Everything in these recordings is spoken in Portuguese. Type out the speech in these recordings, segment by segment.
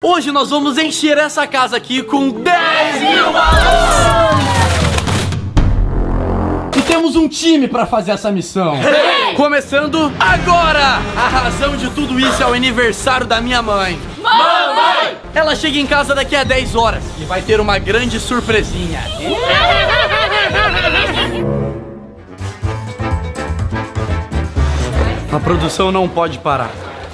Hoje nós vamos encher essa casa aqui com 10 mil balões! E temos um time pra fazer essa missão. Começando agora! A razão de tudo isso é o aniversário da minha mãe. Mamãe! Ela chega em casa daqui a 10 horas e vai ter uma grande surpresinha. A produção não pode parar.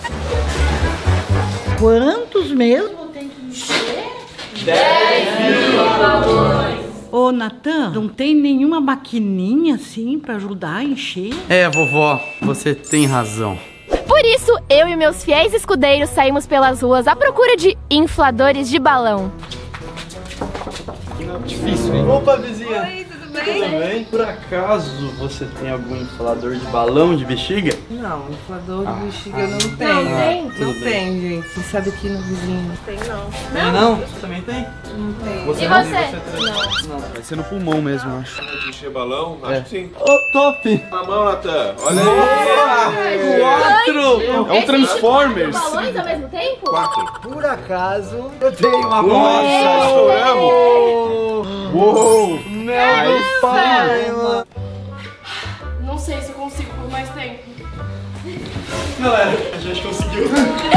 Quantos mesmo? Tem que encher? 10 mil balões. Ô, Natan, não tem nenhuma maquininha assim pra ajudar a encher? É, vovó, você tem razão. Por isso, eu e meus fiéis escudeiros saímos pelas ruas à procura de infladores de balão. Difícil, hein? Opa, vizinha. Oi, tudo bem? Tudo bem? Por acaso você tem algum inflador de balão de bexiga? Não, inflador de bexiga eu não tenho. Tudo Não bem. tem, gente. Você sabe aqui no vizinho. Não tem, não. Tem não? Você também tem? Não tem. Você E não? você? Não. Vai ser no pulmão mesmo, eu acho. Encher balão? Acho que sim. Ô, top! Na mão, Natan. Olha aí. 4! É um Transformers. Balões ao mesmo tempo? 4. Por acaso, eu tenho uma Nossa, estouramos. Uou! Não, pai! Não sei se eu consigo por mais tempo. Galera, a gente conseguiu.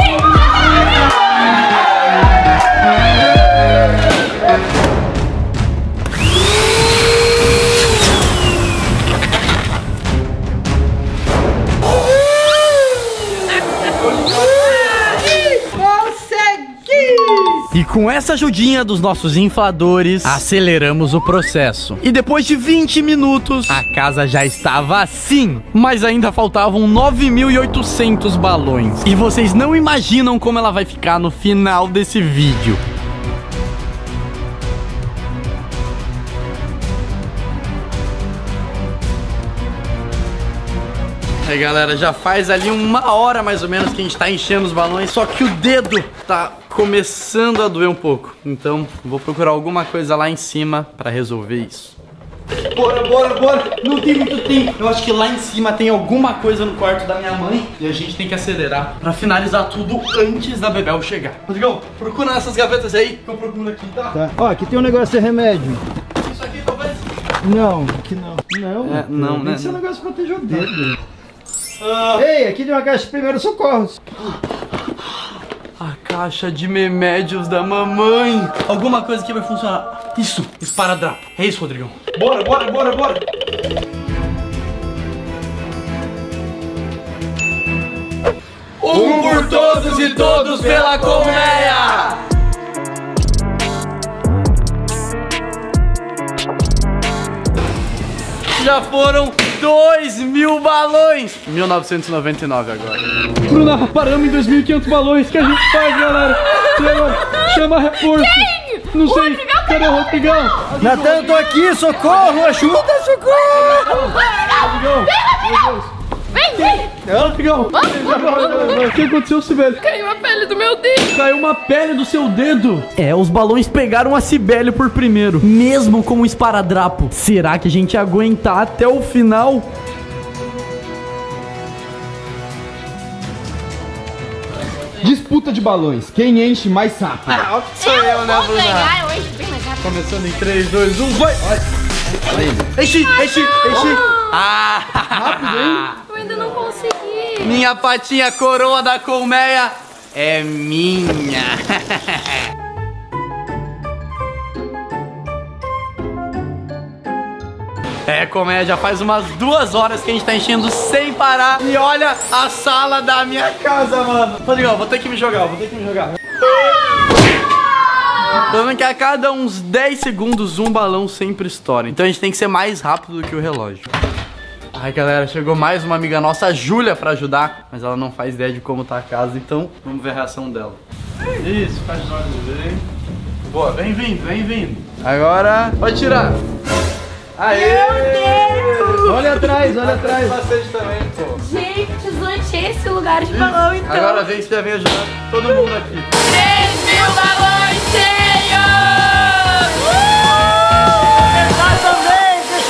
E com essa ajudinha dos nossos infladores, aceleramos o processo. E depois de 20 minutos, a casa já estava assim. Mas ainda faltavam 9.800 balões. E vocês não imaginam como ela vai ficar no final desse vídeo. Aí galera, já faz ali 1 hora mais ou menos que a gente tá enchendo os balões. Só que o dedo tá começando a doer um pouco. Então vou procurar alguma coisa lá em cima pra resolver isso. Bora! Não tem muito tempo. Eu acho que lá em cima tem alguma coisa no quarto da minha mãe. E a gente tem que acelerar pra finalizar tudo antes da Bebel chegar. Rodrigão, procura nessas gavetas aí que eu procuro aqui, tá? Tá. Ó, aqui tem um negócio de remédio. Isso aqui talvez. Não, aqui não. Não, não, né? Tem que ser um negócio pra proteger o dedo. Ei, aqui tem uma caixa de primeiros socorros. A caixa de remédios da mamãe. Alguma coisa que vai funcionar. Isso, esparadrapo. É isso, Rodrigão. Bora. Um por todos e todos pela colmeia. Já foram 2.000 balões. 1999 agora. Bruna, paramos em 2.500 balões. O que a gente faz, galera? E agora? Chama reforço. Quem? Não sei. Cadê o Rodrigão? Natan, eu tô aqui, socorro, ajuda, socorro! Vem! Rodrigão. O que aconteceu, Sibeli? Caiu a pele do meu dedo. Caiu uma pele do seu dedo. É, os balões pegaram a Cibele por primeiro, mesmo com o esparadrapo. Será que a gente ia aguentar até o final? Disputa de balões. Quem enche mais rápido? Sou eu, né, Vou ganhar, eu encho bem mais rápido. Começando em 3, 2, 1, vai! Enche! Ah! Rápido, hein? Eu ainda não consegui. Minha patinha coroa da colmeia é minha. É, colmeia, já faz umas 2 horas que a gente tá enchendo sem parar. E olha a sala da minha casa, mano. Rodrigão, vou ter que me jogar. Falando que a cada uns 10 segundos um balão sempre estoura. Então a gente tem que ser mais rápido do que o relógio. Ai, galera, chegou mais uma amiga nossa, a Júlia, pra ajudar. Mas ela não faz ideia de como tá a casa, então vamos ver a reação dela. Isso, faz de olhos bem. Boa, vem vindo. Agora, pode tirar. Aê! Meu Deus! Olha atrás. Bastante também, pô. Gente, precisou encher esse lugar de balão, então. Agora vem, você já vem ajudar todo mundo aqui. 3.000 balões cheios! Tentar também, deixa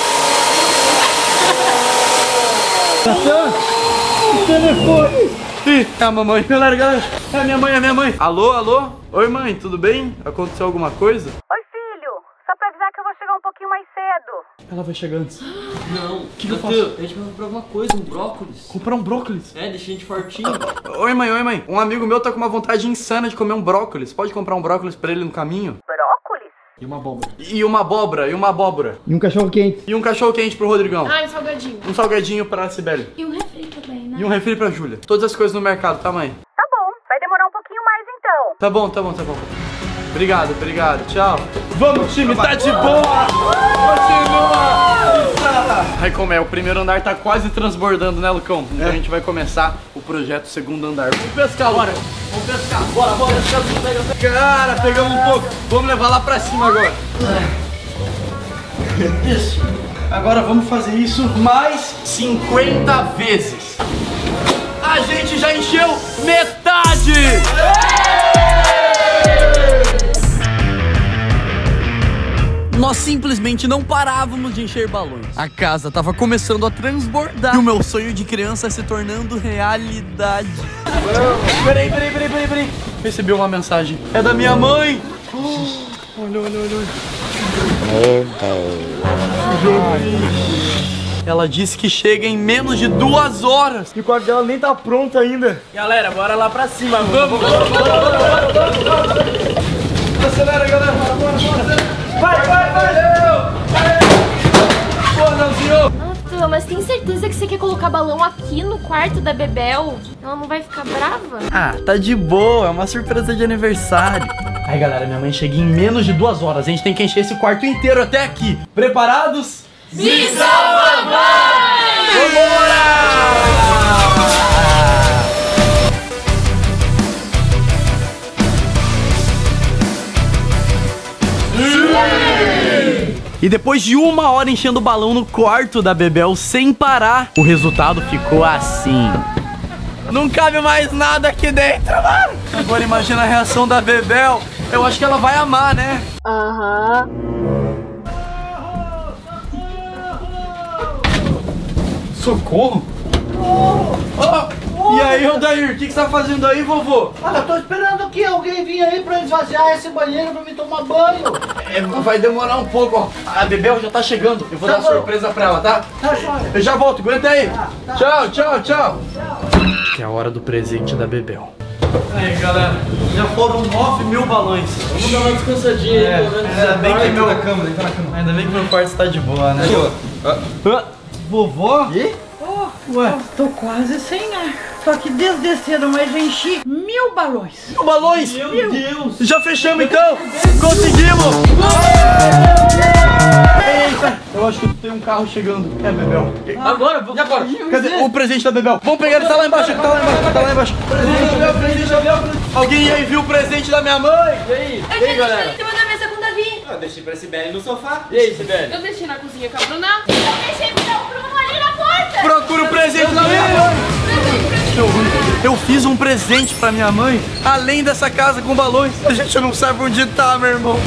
eu tentar. Natan, o telefone. Ih, é a mamãe. Galera, é a minha mãe. Alô, alô? Oi, mãe, tudo bem? Aconteceu alguma coisa? Oi, filho. Só pra avisar que eu vou chegar um pouquinho mais cedo. Ela vai chegar antes. Não, O que eu faço? A gente vai comprar alguma coisa, um brócolis. Comprar um brócolis? É, deixa a gente fortinho. Oi, mãe. Um amigo meu tá com uma vontade insana de comer um brócolis. Pode comprar um brócolis pra ele no caminho? Brócolis? E uma abóbora. E uma abóbora. E um cachorro quente. E um cachorro quente pro Rodrigão. Ai, um salgadinho. Um salgadinho pra Cibele. E um refri também, né? E um refri pra Júlia. Todas as coisas no mercado, tá, mãe? Tá bom. Vai demorar um pouquinho mais então. Tá bom. Obrigado. Tchau. Vamos, time, tá de boa! Continua! Ai, como é? O primeiro andar tá quase transbordando, né, Lucão? Então a gente vai começar o projeto segundo andar. Vamos pescar, bora! Vamos pescar! Bora! Pega. Cara, pegamos um pouco. Vamos levar lá pra cima agora. Isso. Agora vamos fazer isso mais 50 vezes. A gente já encheu metade! Nós simplesmente não parávamos de encher balões. A casa tava começando a transbordar. E o meu sonho de criança se tornando realidade. Peraí. Recebi uma mensagem. É da minha mãe. Olha. Ela disse que chega em menos de 2 horas. E o quarto dela nem tá pronto ainda. Galera, bora lá pra cima. Vamos. Acelera, galera. Bora. Vai. Boa, não, senhor. Natan, mas tem certeza que você quer colocar balão aqui no quarto da Bebel? Ela não vai ficar brava? Ah, tá de boa. É uma surpresa de aniversário. Aí, galera, minha mãe chega em menos de 2 horas. A gente tem que encher esse quarto inteiro até aqui. Preparados? Missão Mamãe! Vambora! E depois de 1 hora enchendo o balão no quarto da Bebel sem parar, o resultado ficou assim. Não cabe mais nada aqui dentro, mano. Agora imagina a reação da Bebel. Eu acho que ela vai amar, né? Aham. Socorro? E aí, Odair, o que você tá fazendo aí, vovô? Olha, eu tô esperando que alguém venha aí pra esvaziar esse banheiro pra me tomar banho. Vai demorar um pouco, ó. A Bebel já tá chegando. Eu vou dar uma surpresa pra ela, tá? Tá, joia. Eu já volto, aguenta aí. Tchau. Que é a hora do presente da Bebel. Aí, galera, já foram 9.000 balões. Vamos dar uma descansadinha aí, pelo menos. Ainda bem que meu... Deita na cama. Ainda bem que meu quarto está de boa, né? Vovó? Ué, tô quase sem ar. Só que desde cedo, mas já enchi 1000 balões. 1000 balões? Meu Deus! Já fechamos então? Conseguimos! Eita! Eu acho que tem um carro chegando. É, Bebel. Agora, e agora? Cadê o presente da Bebel? Vamos pegar ele, tá lá embaixo, Presente da Bebel. Alguém aí viu o presente da minha mãe? E aí? Eu já deixei em cima da mesa com o Davi. Eu deixei pra Cibele no sofá. E aí, Cibele? Eu deixei na cozinha com a Bruna. Eu deixei com o Bruno ali na porta. Procura o presente da minha mãe. Eu fiz um presente pra minha mãe, além dessa casa com balões. A gente não sabe onde tá, meu irmão.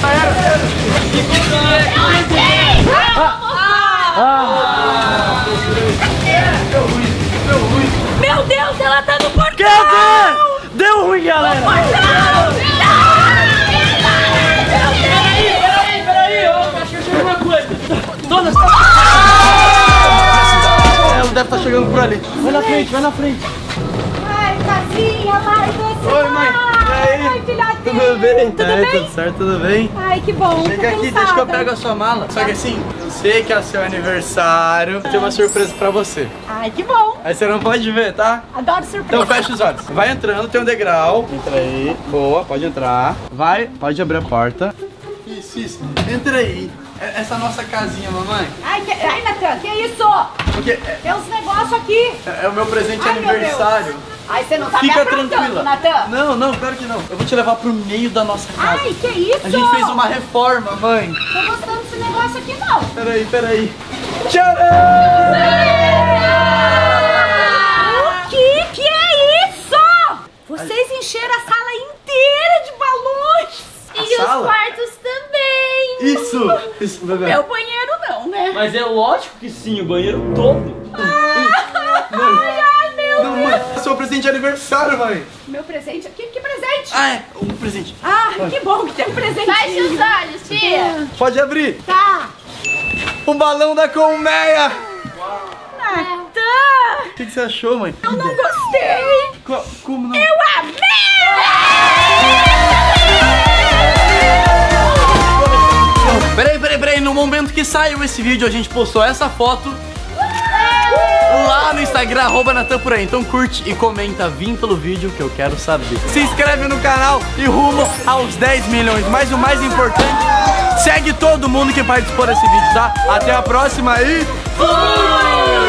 Meu Deus, ela tá no portão. Quer ver? Deu ruim, galera. Peraí, eu acho que eu chego uma coisa. Ela deve estar chegando por ali. Vai na frente. Ai, casinha, vai você. Oi, mãe. E aí? Ai, filhotinho. Tudo bem? Tudo bem? Tudo certo, tudo bem? Ai, que bom. Chega aqui, deixa que eu pego a sua mala. Só que assim, eu sei que é seu aniversário. Tem uma surpresa pra você. Ai, que bom. Aí você não pode ver, tá? Adoro surpresa. Então fecha os olhos. Vai entrando, tem um degrau. Entra aí. Boa, pode entrar. Vai, pode abrir a porta. Isso. Entra aí. Essa nossa casinha, mamãe. Ai, Natan, que isso? Porque Tem uns negócios aqui. é o meu presente de Ai, meu aniversário. Ai, você não tá me Fica aprontando, tranquila. Natan. Não, claro que não. Eu vou te levar pro meio da nossa casa. Ai, que isso? A gente fez uma reforma, mãe. Tô gostando desse negócio aqui, não. Peraí. Tcharam! O que é isso? Vocês encheram a sala inteira de balões. E os sala? quartos também. Isso, bebê. Meu banheiro não, né? Mas é lógico que sim, o banheiro todo. Não, mãe, seu presente de aniversário, mãe. Meu presente? Que presente? Ah, é, um presente. Ah, que bom que tem um presente. Feche os olhos, tia. Pode abrir. Tá. Um balão da colmeia. Natan! O que você achou, mãe? Eu não gostei. Como não? Eu amei! Peraí, no momento que saiu esse vídeo, a gente postou essa foto lá no Instagram, @NatanPorAí. Então curte e comenta, vim pelo vídeo que eu quero saber. Se inscreve no canal e rumo aos 10 milhões. Mas o mais importante, segue todo mundo que participou desse vídeo, tá? Até a próxima e fui!